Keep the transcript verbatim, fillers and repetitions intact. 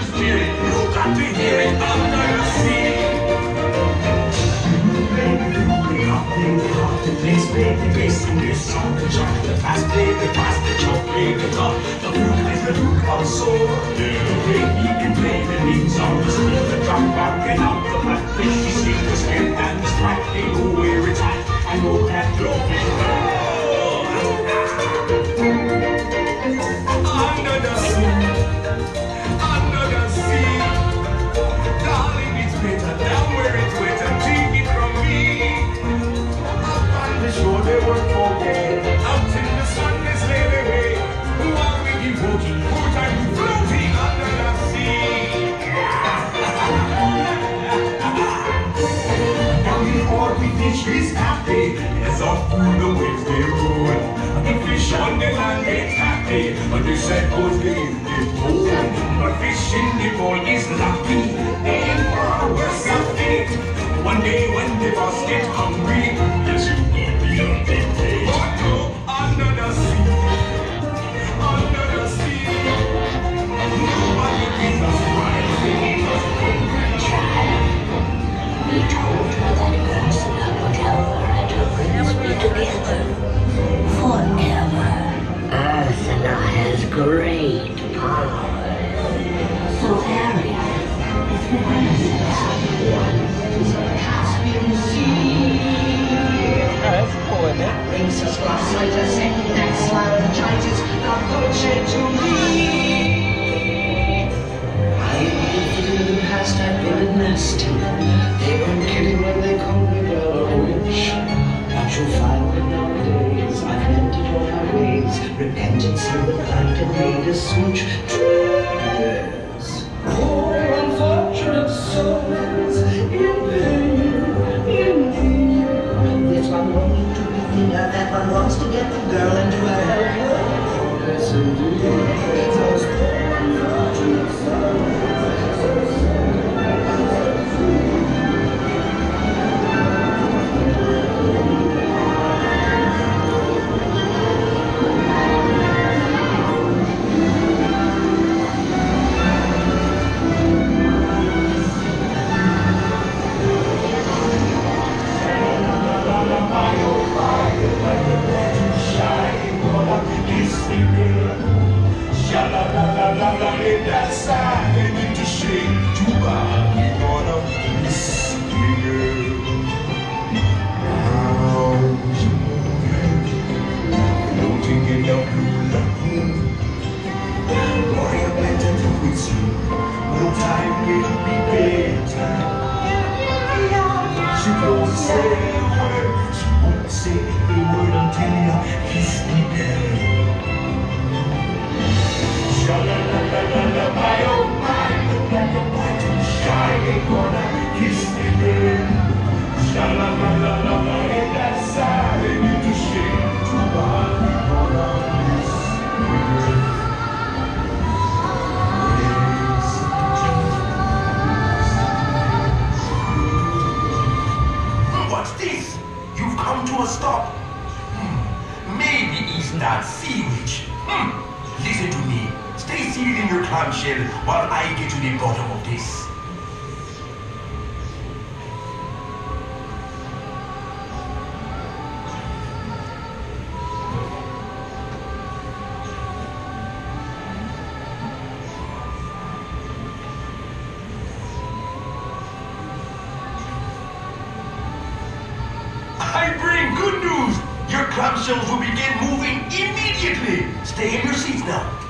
spirit. You got to hear it under the sea. Place, baby, bass in this song. The chocolate fast, baby, pass the chocolate guitar. The flute is the Duke of Soul. The way he can play the lead song. The steel, the drum, rocking out the flatfish. He sings the spin and the strap. They know where it's at. I know that love is under the sea, under the sea. Darling, it's better down where it's wetter. Take it from me. Sure they work for day. Out in the sun they slay their way. Who are we devoting? Full time floating under the sea. Now before we fish is happy. As off through the waves they roll. The fish on the land gets happy. But the sad goes they get old. But fish in the bowl is lucky. They ain't for a worse of fate. One day when they must get hungry. Yes, you under the sea, under the sea. Nobody gives us right, they give us We told her that Ursula would help her and her prince be together forever. Ursula has great power. So Ariel is the princess once cast me in the sea. That brings us last night a second next laryngitis, the poached to me. I believe in the past I've been nasty. They weren't kidding when they called me a witch. But you'll find that nowadays I've mended all my ways. Repentance in the blind and made a switch. Yes. Poor unfortunate souls in pain, in pain. This one longing to be thinner, that one wants to get the girl into a helper. Yes, indeed. Those poor unfortunate souls, so sad, so free. While I get to the bottom of this. I bring good news! Your clamshells will begin moving immediately! Stay in your seats now.